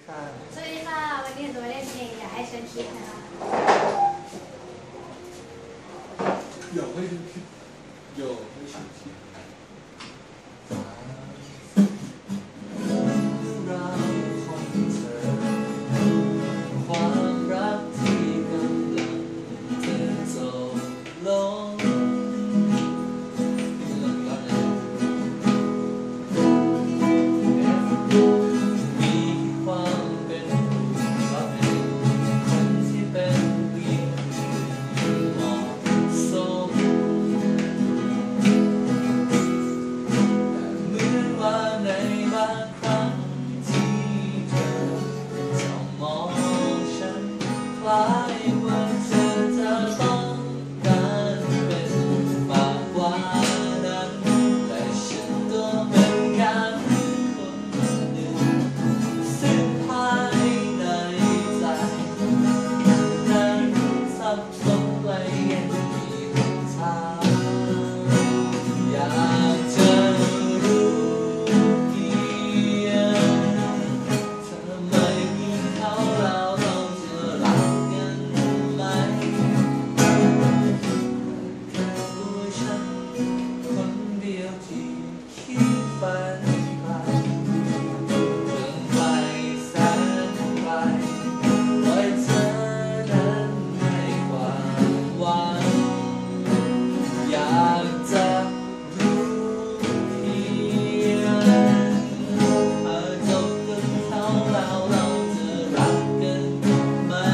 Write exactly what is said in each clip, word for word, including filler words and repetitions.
ค่ะสวัสดีค่ะวันนี้หนูจะมาเล่นเพลงอยากให้ฉันคิดนะคะอยากให้ฉันคิดอยากให้ฉันคิดความรักที่กำลังเดินจบลงมีความเป็นความเป็นคนที่เป็นเพียงเหมาะสมแต่เหมือนว่าในบางครั้งที่เธอจ้องมองฉันคล้ายว่าเธอจะต้องการเป็นมากกว่านั้นแต่ฉันก็เป็นแค่คนหนึ่งซึ่งภายในใจนั้นสับสนและยังมีคำถามอยากจะรู้เพียงทำไมมีเขาแล้วเราจะรักกันไหมแค่ตัวฉันคนเดียวที่คิดฝันไปเดินไปแสนไกลปล่อยเธอนั้นให้ความหวังอยากจะรู้เพียงหากจบกับเขาแล้วเราจะรักกันไหม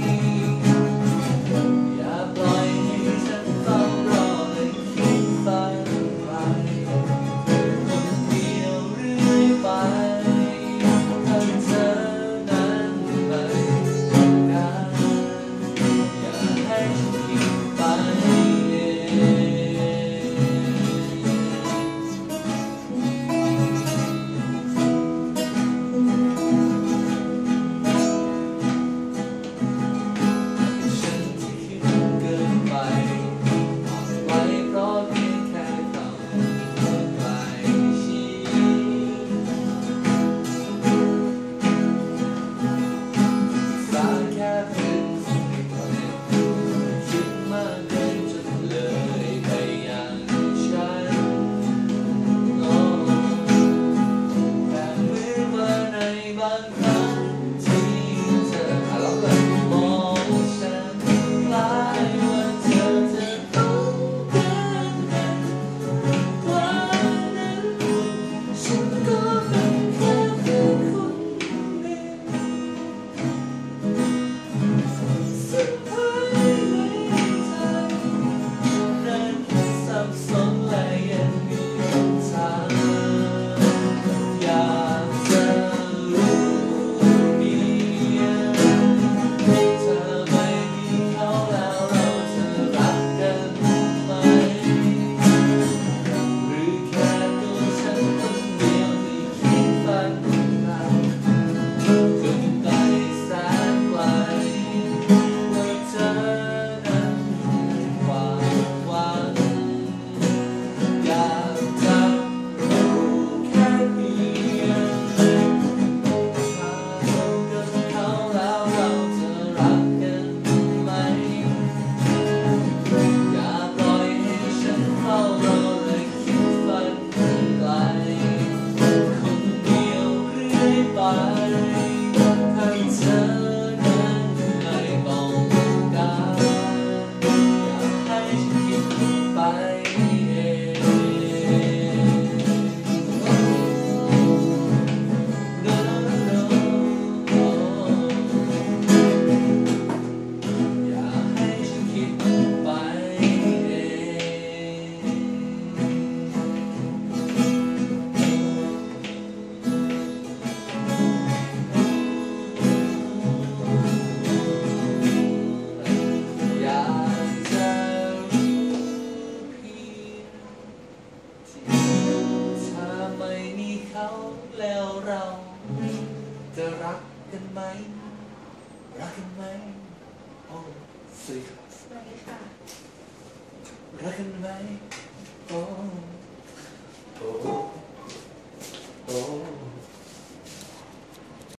อย่าปล่อยให้ฉันต้องรอและคิดฝันไปคนเดียวเรื่อยไปถ้าเธอนั้นไม่ต้องการอย่าให้ฉันคิดไปเองฉันที่คิดเกินไปอ่อนไหวเพราะเพียงแค่คำใกล้ชิดสายแค่เพียงสิ่งเดียวคิดมากเกินจนเลยไปอย่างฉันโอ้แต่เหมือนว่าในบางครั้งที่เธออ่ะร้องเลยมองฉันคล้ายว่าเธอจะต้องการเป็นกว่านั้นฉันก็เป็นแค่เพียงคนหนึ่งซึ่งภายในใจนั้นสับสนและยังมีคำถามอยากจะรู้เพียงถ้าไม่มีเขาแล้วเราจะรักกันไหมหรือแค่ตัวฉันคนเดียวที่คิดฝันไกลจนไกลแสนไกลว่าเธอนั้นมีความหวังอยากจะรู้แค่เพียงถ้าเรากับเขาแล้วเราจะรักกันไหมอย่าปล่อยให้ฉันเฝ้ารอและคิดฝันไกลคนเดียวเรื่อยไปถ้าเธอนั้นไม่ต้องการอยากให้ฉันคิดไปเองNo, no, no. อยากให้ฉันคิดไปเองอยากจะรู้เพียงถ้าไม่มีเขาแล้วเราจะรักกันไหมรักกันไหมโอ้สวัสดีครับสวัสดีค่ะรักกันไหมโอ้โอ้